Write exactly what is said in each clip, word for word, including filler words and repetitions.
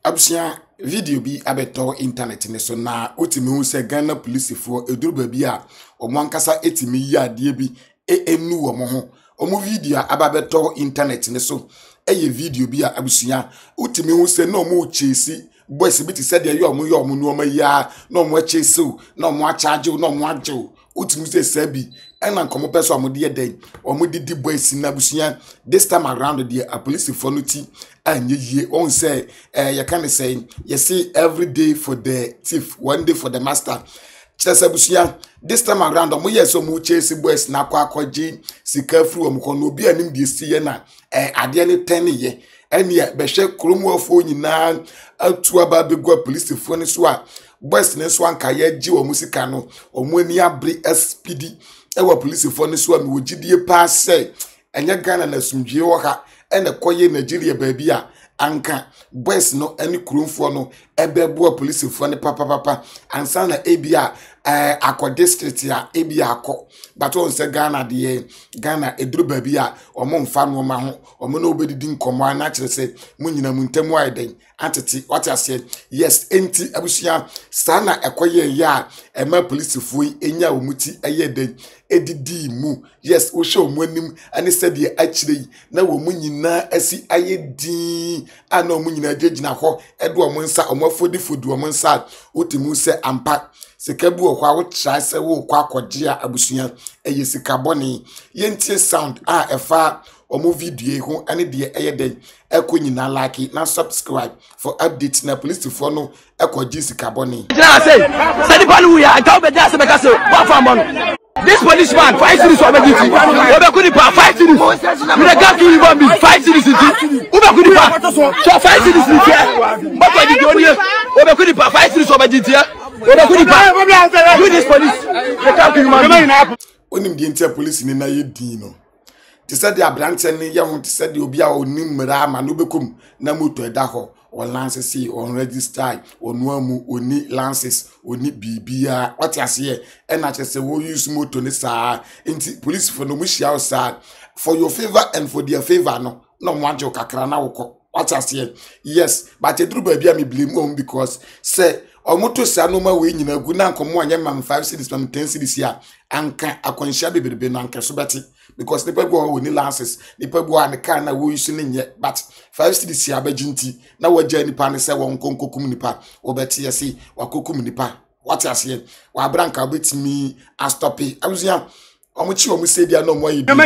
Abusia video bi abeto internet ne so na otimi hu se Ghana police for eduru ba bi a omo ankasa etimi yi ade bi enu wo mo ho omo video ababeto internet ne so eye video bi a abusia otimi hu se na omo chesi boys bi ti se de yo omo yo omo no ma ya na omo chesi na omo a charge na omo aje otimi se sabi ena nkomo peso omo de den omo didi boys na abusia this time around the a police for no ti anye ye on say eh you can say you see every day for the thief one day for the master chese abusia this time around omo yes omo chase boys na kwa akwaji sika fru omo ko no obi anim de si ye na eh ade ne ten ye ene be hwe kromuafo nyina atu aba begwa police fo ne so a boys ne so anka ye gi omo sika no omo ani abre S P D ewa police fo ne so a me wogidie pa say enye Ghana na sumdwie wo ha ene koye Nigeria baby a anka boys no ani kurumfo no ebebo police fo ne papa papa ansa na ebia eh akọ district ya ebia akọ but on se Ghana de Ghana eduru baby a omo mfa no ma ho omo na obedidi nkomo ana kire se munyina muntemu aiden atete what I said yes enti abusia sana ekoye ya ema police fo enya omuti eye den edidi mu yes wo show mu anim ani said ye akire na wo munyina asi aye din ana omunyina jejina ho edo omo nsa omo afodi fodu omo nsa otimu se ampa sikabu okwa wo try se wo kwa akogia abusuya eye sikaboni yentie sound a efa omo video ho ane de eye den ekonyina like na subscribe for updates na police for no ekogi sikaboni say say the panu we I go be there say make say what for mon this policeman five series over duty obe kuni pa five series we dey got to even be five series obe kuni pa so five series ni here but we dey only obe kuni pa five series over duty obe kuni pa do this police they can't kill man onim di enter police ni na ye din no ti said the abrante ni ye ho ti said obi a onim mra ma no bekom na moto eda ho on lances on register on nuamu oni lances oni bibia what you say and I say we use moto ni sa enti police for no mushia sa for your favor and for their favor no no mwaje kakra na woko what you say yes but edru ba bia me blame on because say omoto sa no ma we nyina gu na nkomo anya mam five cities mam ten cities ya anka akwanhia beberebe no anka so beti because the people who need lances the people who are car na we using yet but five cities ya bejinti na waje nipa ne se won konkokum nipa obeti yesi wakokum nipa what you say wa branka betimi a stop it abusia omuchi omu se dia no mo yi bi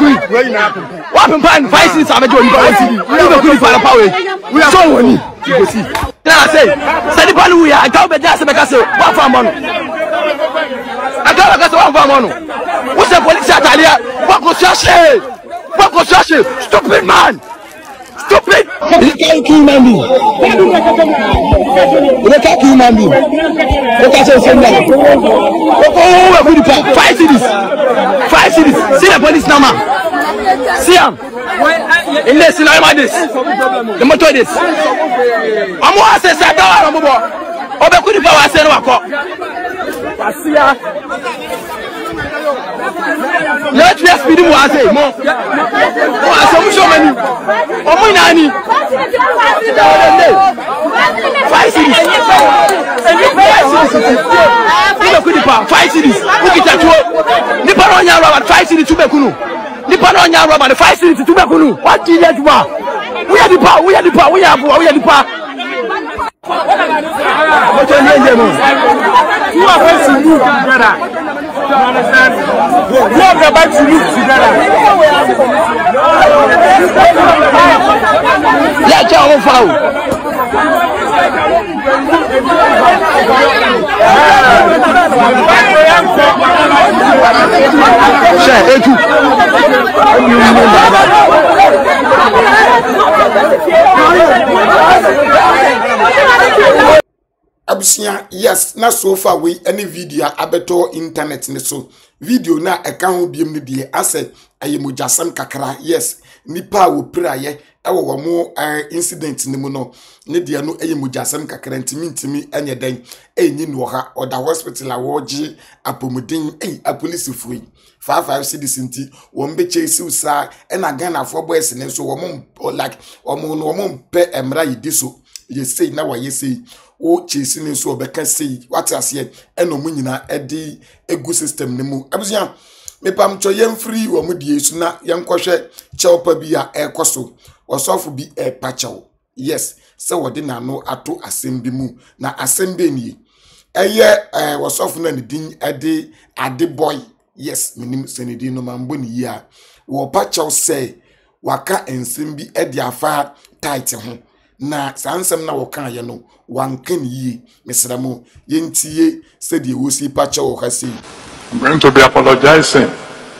wa pempan five cities abejo nipa one city we be kuni para power we are so woni go see na say say the people we are go be there say make say what for mon agora que so what for mon what's the police italia what go chercher what go chercher stupid man stupid you can't kill man me you can't kill man me you can't say something oh we put five cities five cities see the police now man see am in this now like this the motor this amo ase se dawa mo bo obe kudi pa wa se no akọ asia let me speed mo ase mo o aso mo show mani o mo nani five cities obe kudi pa five cities ukita tuo ni paro nya ro five cities tube kunu ni paro nya ro five cities tube kunu what did you do we are the power we are the power we are we are the power what are you doing you are going to move together you understand you are about to move together yeah ciao on foul share etu abusia yes na so far we any video abeto internet ne so video na eka ho biem ne die ase ayemojasam kakra yes nipa wo praye ewo wo mo incident ne mu no ne die no ayemojasam kakra ntimi ntimi enye den enyi no ha oda hospital a wo gi apomudin eh a police fui five five cities nti wo mbe chase usa e na Ghana for boys ne so wo mo like wo mo no wo mo pe emra yidiso ye sei na wa ye sei o chesi ne so obeka sei what ase eno mu nyina edi egu system ne mu abusia me pam cho yem free wo mu die su na yenkohwe chewpa bi a ekoso osofo bi e pachew yes se wode na no ato asem bi mu na asem be ni eye eh osofo na ne din ede ade boy yes minim senedi no mambo ni ya wo pachew say waka ensem bi ede afa tight ho na sansem na woka ye no wankan yi mesramo yentie se de wosi pachew ha sei. I'm going to be apologizing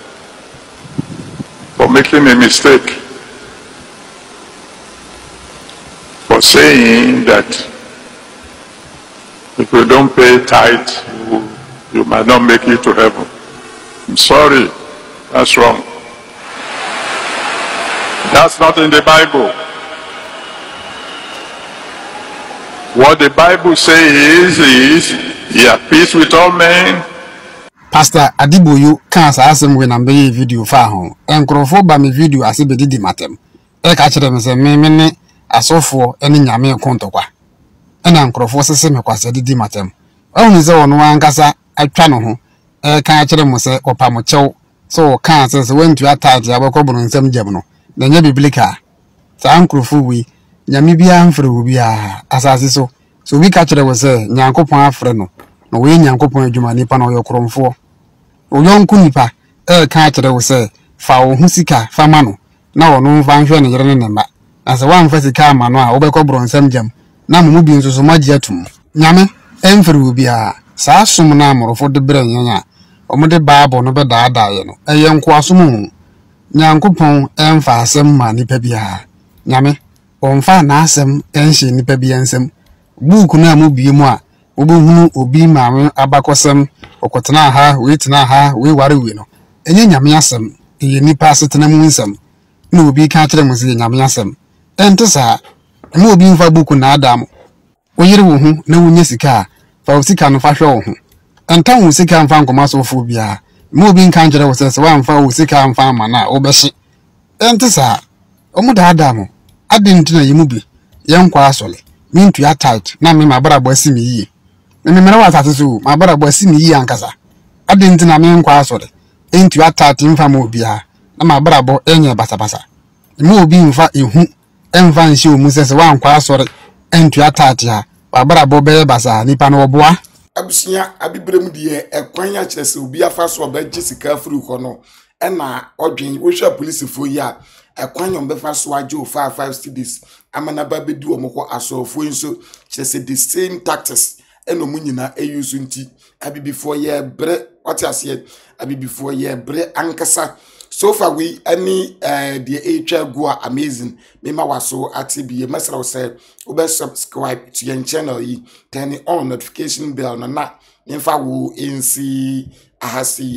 for making a mistake, for saying that if you don't pay tithe, you, you might not make it to heaven. I'm sorry, that's wrong. That's not in the Bible. What the Bible says is, ye have peace with all men. Pastor Adiboyu kan sa asem we na mbeye video fa ho enkrofo ba me video ase bedidi matem e ka kire me se me me ne asofo ene nyame kontokwa e na enkrofo sese me kwase didi matem ohun se wono ankasa atwa no ho e ka kire mo se opamo chew so kan se se wentu atade abakobunu nsem gyem no na nya biblika sa enkrofo wi nyame bia amfre wo bia asase so so wi ka kire wo se nyankopon afre no no we nyankopon adwuma nipa na oyokromfo oyonku nipa e ka kire wo se fa wo hu sika fa ma no na wo no mfa nhwe ne yere ne ma na se wa mfa sika ma no a wo bekobro nsam gyam na mu bi nso so magye atum nyame emfere wo bia sa som na amorofo de bre nyanya omode baabo no be daada ye no eye nko asom hu nyankopon emfa asem ma nipa bia nyame omfa na asem enhye nipa bia nsem buku na mu bi mu a obohunu obi maame abakosem okotena ha we tena ha we ware we no enye nyame asem eye nipa asetena mu nsem na obi ka kire mu se nyame asem ente sa na obi mfa buku na adam oyire wo hu na wonye sika fa sika no fa hwe wo hu enta wo sika mfa nkoma so fo bia na obi nka kire wo se se wa mfa wo sika mfa ma na obehye ente sa omuda adam adintina yimu bi yenkwa asole mintu ya tight na me mabara bo asimi yi me mere wa sasesu mabara bo asimi yi ankasa adintina me nkwa asole entu ya tight mfa ma obia na mabara bo enye basa basa mu obi mfa ehu emfa nhye omu sese wa nkwa asore entu ya tight ya mabara bo be basa nipa no oboa abusia abibrem die ekwan ya kire se obi afa so oba gisika furu ho no ena odwen wo hwa police fo yi a ekwan yom be fa so ajo five five cities amana ba bedu omko asofo nso kire se the same tactics eno mu nyina eyusu nti abibifo ye bre what ase abibifo ye bre ankasa so far we any uh the etwa go amazing me ma waso atibi mesra say obe subscribe to your channel yi turn on notification bell na na infa wo nsi ahasi